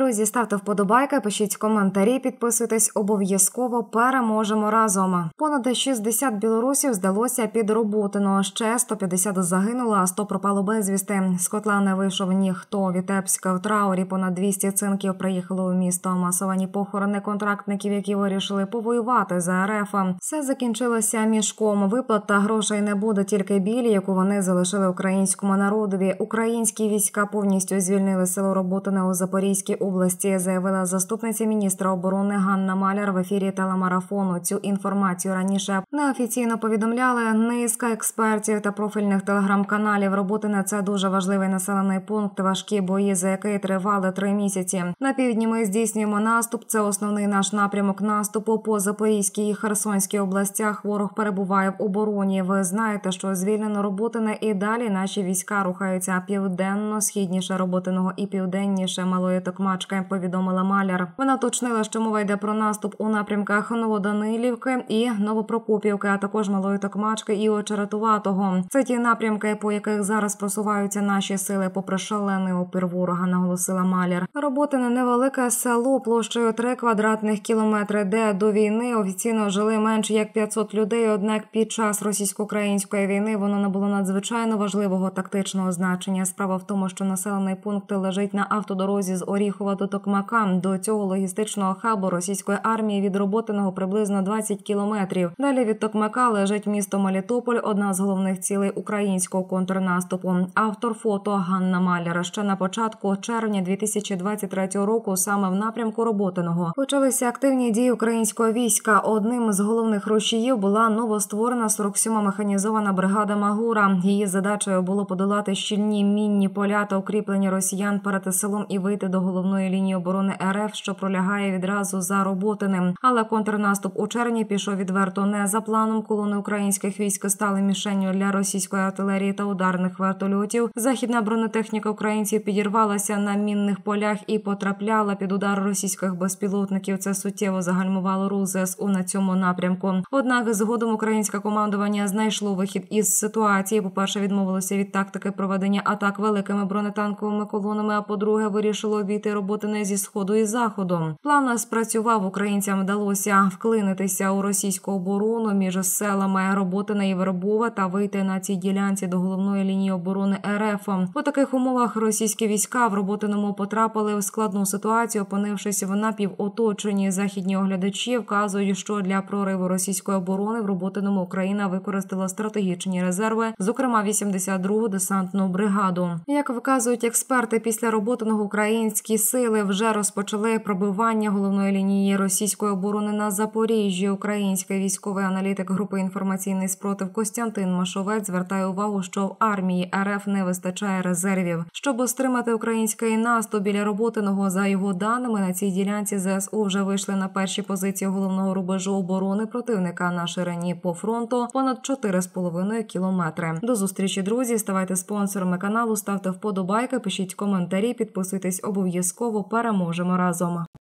Друзі, ставте вподобайки, пишіть коментарі, підписуйтесь обов'язково. Переможемо разом. Понад 60 білорусів здалося під Роботино. Ще 150 загинуло, а 100 пропало безвісти. З котла не вийшов ніхто. Вітебська в траурі. Понад 200 цинків приїхало у місто. Масовані похорони контрактників, які вирішили повоювати за РФ. Все закінчилося мішком. Виплата грошей не буде, тільки біль, яку вони залишили українському народові. Українські війська повністю звільнили село Роботине у Запорізькій області, заявила заступниця міністра оборони Ганна Маляр в ефірі телемарафону. Цю інформацію раніше неофіційно повідомляли низка експертів та профільних телеграм-каналів. Роботине – це дуже важливий населений пункт, важкі бої, за який тривали 3 місяці. На півдні ми здійснюємо наступ. Це основний наш напрямок наступу. По Запорізькій і Херсонській областях ворог перебуває в обороні. Ви знаєте, що звільнено Роботине і далі наші війська рухаються південно-східніше Роботиного і південніше Малої Токмачки, повідомила Маляр. Вона уточнила, що мова йде про наступ у напрямках Новоданилівки і Новопрокопівки, а також Малої Токмачки і Очеретуватого. Це ті напрямки, по яких зараз просуваються наші сили попри шалений опір ворога, наголосила Маляр. Роботине – невелике село площею 3 квадратних кілометри, де до війни офіційно жили менш як 500 людей, однак під час російсько-української війни воно набуло надзвичайно важливого тактичного значення. Справа в тому, що населений пункт лежить на автодорозі з Оріхова до Токмака. До цього логістичного хабу російської армії від Роботиного приблизно 20 кілометрів. Далі від Токмака лежить місто Мелітополь, одна з головних цілей українського контрнаступу. Автор фото Ганна Маляр. Ще на початку червня 2023 року саме в напрямку Роботиного почалися активні дії українського війська. Одним з головних рушіїв була новостворена 47-ма механізована бригада Магура. Її задачею було подолати щільні мінні поля та укріплення росіян перед селом і вийти до головної лінії оборони РФ, що пролягає відразу за Роботиним. Але контрнаступ у червні пішов відверто не за планом. Колони українських військ стали мішенню для російської артилерії та ударних вертольотів. Західна бронетехніка українців підірвалася на мінних полях і потрапляла під удар російських безпілотників. Це суттєво загальмувало рух ЗСУ на цьому напрямку. Однак згодом українське командування знайшло вихід із ситуації. По-перше, відмовилося від тактики проведення атак великими бронетанковими колонами, а по-друге, вирішило обійти Роботине зі сходу і заходу. План спрацював, українцям вдалося вклинитися у російську оборону між селами Роботине і Вербове та вийти на цій ділянці до головної лінії оборони РФ. У таких умовах російські війська в Роботиному потрапили в складну ситуацію, опинившись в напівоточенні. Західні оглядачі вказують, що для прориву російської оборони в Роботиному Україна використала стратегічні резерви, зокрема 82-гу десантну бригаду. Як вказують експерти, після Роботиного українські сили вже розпочали пробивання головної лінії російської оборони на Запоріжжі. Український військовий аналітик групи «Інформаційний спротив» Костянтин Машовець звертає увагу, що в армії РФ не вистачає резервів. Щоб стримати український наступ біля Роботиного, за його даними, на цій ділянці ЗСУ вже вийшли на перші позиції головного рубежу оборони противника на ширині по фронту понад 4,5 кілометри. До зустрічі, друзі! Ставайте спонсорами каналу, ставте вподобайки, пишіть коментарі, підписуйтесь обов'язково. Переможемо разом!